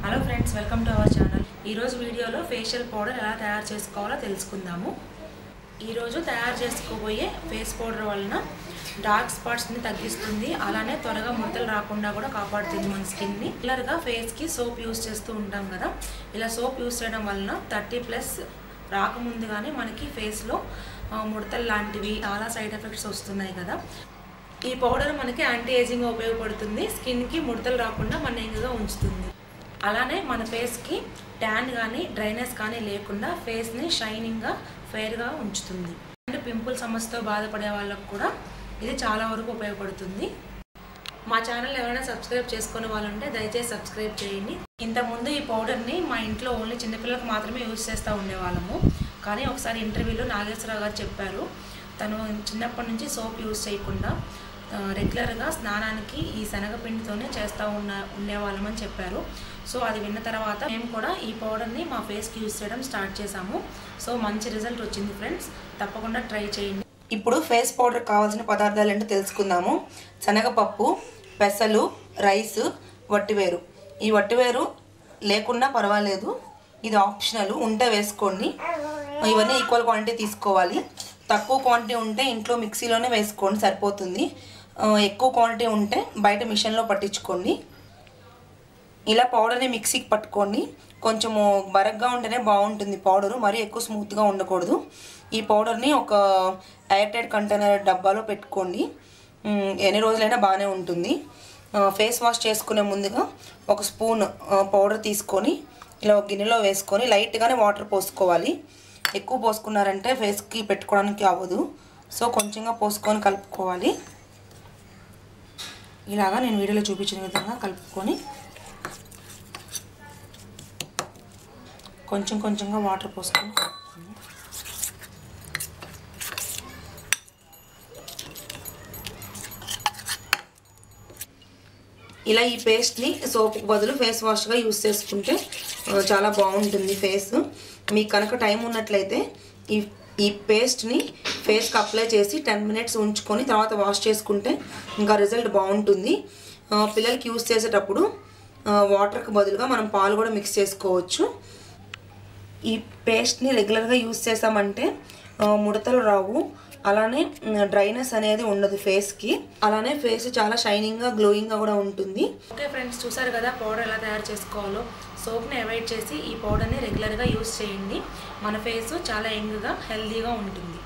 Hello friends, welcome to our channel. ఈరోజు వీడియోలో facial powder ఎలా తయారు చేసుకోవాలో తెలుసుకుందాము. ఈరోజు తయారు చేసుకోబోయే ఫేస్ పౌడర్ వలన డార్క్ స్పాట్స్ని తగ్గిస్తుంది, అలానే త్వరగా ముడతలు రాకుండా కూడా కాపాడుతుంది మన స్కిన్ని. రెగ్యులర్గా ఫేస్కి సోప్ యూస్ చేస్తూ ఉంటాం కదా, ఇలా సోప్ యూస్ చేయడం వలన 30+ రాకముందుగానే మనకి ఫేస్లో ముడతలు లాంటివి చాలా సైడ్ ఎఫెక్ట్స్ వస్తున్నాయి కదా. ఈ పౌడర్ మనకి యాంటీ ఏజింగ్గా ఉపయోగపడుతుంది, స్కిన్కి ముడతలు రాకుండా మన యంగ్గా ఉంచుతుంది. అలానే మన ఫేస్కి ట్యాన్ కానీ డ్రైనెస్ కానీ లేకుండా ఫేస్ని షైనింగ్గా ఫెయిర్గా ఉంచుతుంది. అండ్ పింపుల్ సమస్యతో బాధపడే వాళ్ళకు కూడా ఇది చాలా వరకు ఉపయోగపడుతుంది. మా ఛానల్ ఎవరైనా సబ్స్క్రైబ్ చేసుకునే వాళ్ళు ఉంటే దయచేసి సబ్స్క్రైబ్ చేయండి. ఇంతకుముందు ఈ పౌడర్ని మా ఇంట్లో ఓన్లీ చిన్నపిల్లలకు మాత్రమే యూజ్ చేస్తూ ఉండేవాళ్ళము. కానీ ఒకసారి ఇంటర్వ్యూలో నాగేశ్వరరావు గారు చెప్పారు, తను చిన్నప్పటి నుంచి సోప్ యూజ్ చేయకుండా రెగ్యులర్గా స్నానానికి ఈ శనగపిండితోనే చేస్తూ ఉండేవాళ్ళమని చెప్పారు. సో అది విన్న తర్వాత మేము కూడా ఈ పౌడర్ని మా ఫేస్కి యూజ్ చేయడం స్టార్ట్ చేసాము. సో మంచి రిజల్ట్ వచ్చింది ఫ్రెండ్స్, తప్పకుండా ట్రై చేయండి. ఇప్పుడు ఫేస్ పౌడర్ కావాల్సిన పదార్థాలు ఏంటో తెలుసుకుందాము. శనగపప్పు, పెసలు, రైస్, వట్టివేరు. ఈ వట్టివేరు లేకున్నా పర్వాలేదు, ఇది ఆప్షనల్, ఉంటే వేసుకోండి. ఇవన్నీ ఈక్వల్ క్వాంటిటీ తీసుకోవాలి. తక్కువ క్వాంటిటీ ఉంటే ఇంట్లో మిక్సీలోనే వేసుకోండి, సరిపోతుంది. ఎక్కువ క్వాంటిటీ ఉంటే బయట మిషన్లో పట్టించుకోండి. ఇలా పౌడర్ని మిక్సీకి పట్టుకోండి. కొంచెము బరగ్గా ఉంటేనే బాగుంటుంది పౌడరు, మరీ ఎక్కువ స్మూత్గా ఉండకూడదు. ఈ పౌడర్ని ఒక ఎయిర్ టైట్ కంటైనర్ డబ్బాలో పెట్టుకోండి, ఎన్ని రోజులైనా బాగానే ఉంటుంది. ఫేస్ వాష్ చేసుకునే ముందుగా ఒక స్పూన్ పౌడర్ తీసుకొని ఇలా ఒక గిన్నెలో వేసుకొని లైట్గానే వాటర్ పోసుకోవాలి. ఎక్కువ పోసుకున్నారంటే ఫేస్కి పెట్టుకోవడానికి అవ్వదు, సో కొంచెంగా పోసుకొని కలుపుకోవాలి. ఇలాగా నేను వీడియోలో చూపించిన విధంగా కలుపుకొని కొంచెం కొంచెంగా వాటర్ పోసుకొని ఇలా ఈ పేస్ట్ని సోప్కి బదులు ఫేస్ వాష్గా యూస్ చేసుకుంటే చాలా బాగుంటుంది ఫేస్. మీకు కనుక టైం ఉన్నట్లయితే ఈ పేస్ట్ని ఫేస్కి అప్లై చేసి 10 మినిట్స్ ఉంచుకొని తర్వాత వాష్ చేసుకుంటే ఇంకా రిజల్ట్ బాగుంటుంది. పిల్లలకి యూస్ చేసేటప్పుడు వాటర్కి బదులుగా మనం పాలు కూడా మిక్స్ చేసుకోవచ్చు. ఈ పేస్ట్ని రెగ్యులర్గా యూస్ చేసామంటే ముడతలు రావు, అలానే డ్రైనెస్ అనేది ఉండదు ఫేస్కి, అలానే ఫేస్ చాలా షైనింగ్గా గ్లోయింగ్గా కూడా ఉంటుంది. ఓకే ఫ్రెండ్స్, చూసారు కదా పౌడర్ ఎలా తయారు చేసుకోవాలో. సోప్ని అవాయిడ్ చేసి ఈ పౌడర్ని రెగ్యులర్గా యూస్ చేయండి. మన ఫేస్ చాలా యంగ్గా హెల్తీగా ఉంటుంది.